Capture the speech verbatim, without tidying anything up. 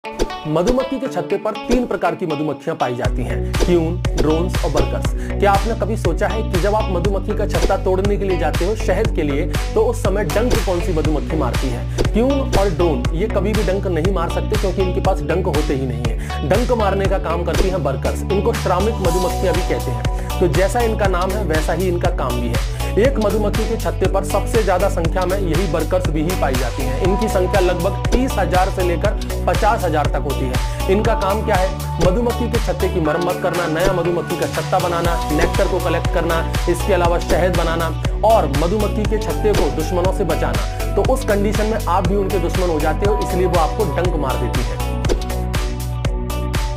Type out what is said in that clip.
मधुमक्खी के छत्ते पर तीन प्रकार की मधुमक्खियां पाई जाती हैं, क्यून, ड्रोन्स और वर्कर्स। क्या आपने कभी सोचा है कि जब आप मधुमक्खी का छत्ता तोड़ने के लिए जाते हो शहद के लिए, तो उस समय डंक कौन सी मधुमक्खी मारती है? क्यून और ड्रोन ये कभी भी डंक नहीं मार सकते क्योंकि इनके पास डंक होते ही नहीं है। डंक मारने का काम करती हैं वर्कर्स, इनको श्रमिक मधुमक्खियां भी कहते हैं। तो जैसा इनका नाम है वैसा ही इनका काम भी है। एक मधुमक्खी के छत्ते पर सबसे ज्यादा संख्या में यही वर्कर्स भी ही पाई जाती हैं। इनकी संख्या लगभग तीस हजार से लेकर पचास हजार तक होती है। इनका काम क्या है? मधुमक्खी के छत्ते की मरम्मत करना, नया मधुमक्खी का छत्ता बनाना, नेक्टर को कलेक्ट करना, इसके अलावा शहद बनाना और मधुमक्खी के छत्ते को दुश्मनों से बचाना। तो उस कंडीशन में आप भी उनके दुश्मन हो जाते हो, इसलिए वो आपको डंक मार देती है।